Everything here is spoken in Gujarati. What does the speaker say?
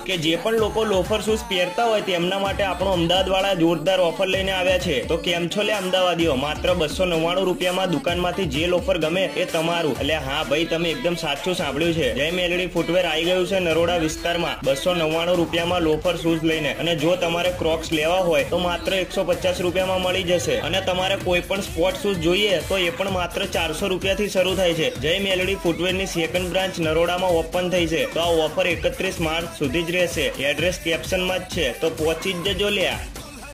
કે જે પણ લોકો લોફર શૂઝ પહેરતા હોય તેમના માટે આપણો અમદાવાદ વાળા જોરદાર ઓફર લઈને આવ્યા છે। તો કેમ છો લે અમદાવાદીઓ, માત્ર 299 રૂપિયામાં દુકાનમાંથી જે લોફર ગમે એ તમારું। એટલે હા ભાઈ, તમે એકદમ સાચું સાંભળ્યું છે। જય મેલડી ફૂટવેર આવી ગયું છે નરોડા વિસ્તારમાં 299 રૂપિયામાં લોફર શૂઝ લઈને। અને જો તમારે ક્રોક્સ લેવા હોય તો માત્ર 150 રૂપિયામાં મળી જશે। અને તમારે કોઈ પણ સ્પોર્ટ શૂઝ જોઈએ તો એ પણ માત્ર 400 રૂપિયાથી શરૂ થાય છે। જય મેલડી ફૂટવેરની સેકન્ડ બ્રાન્ચ નરોડામાં ઓપન થઈ છે। તો આ ઓફર 31 માર્ચ સુધી જ રહેશે। એડ્રેસ કેપ્શનમાં જ છે, તો પહોંચી જ જજો લ્યા।